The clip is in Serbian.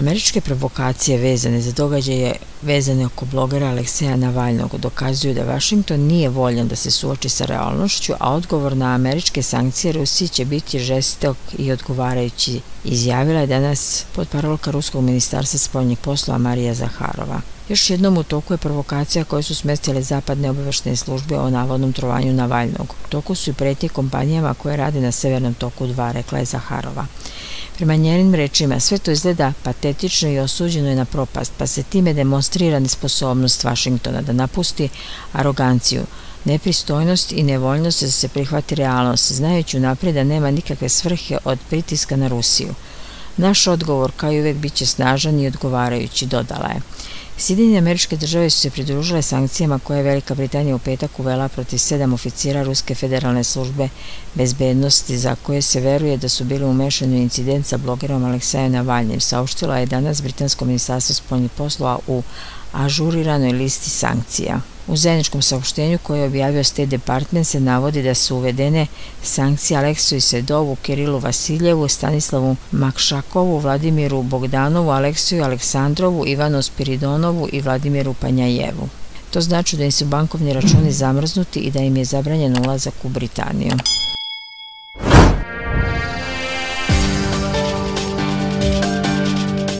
Američke provokacije vezane za događaje vezane oko blogera Alekseja Navalnog dokazuju da Vašington nije voljan da se suoči sa realnošću, a odgovor na američke sankcije Rusiji će biti žestok i odgovarajući, izjavila je danas potparolka Ruskog ministarstva spoljnih poslova Marija Zaharova. Još jednom u toku je provokacija koju su smestile zapadne obavještajne službe o navodnom trovanju Navalnog. U toku su i pretnje kompanijama koje rade na Severnom toku 2, rekla je Zaharova. Prema njenim rečima, sve to izgleda patetično i osuđeno je na propast, pa se time demonstrira nesposobnost Vašingtona da napusti aroganciju, nepristojnost i nevoljnost da se prihvati realnost, znajući unaprijed da nema nikakve svrhe od pritiska na Rusiju. Naš odgovor, kao i uvijek, bit će snažan i odgovarajući, dodala je. Sjedinjene Američke Države su se pridružile sankcijama koje je Velika Britanija u petak uvela protiv 7 oficira Ruske federalne službe bezbednosti za koje se veruje da su bili umešani u incident sa blogerom Aleksejem Navalnim, saopštila je danas Britansko ministarstvo spoljnih poslova u ažuriranoj listi sankcija. U zajedničkom saopštenju koje je objavio State Department se navodi da su uvedene sankcije Alekseju Sedovu, Kirilu Vasiljevu, Stanislavu Makšakovu, Vladimiru Bogdanovu, Alekseju Aleksandrovu, Ivanu Spiridonovu i Vladimiru Panjajevu. To znači da im su bankovni računi zamrznuti i da im je zabranjen ulazak u Britaniju.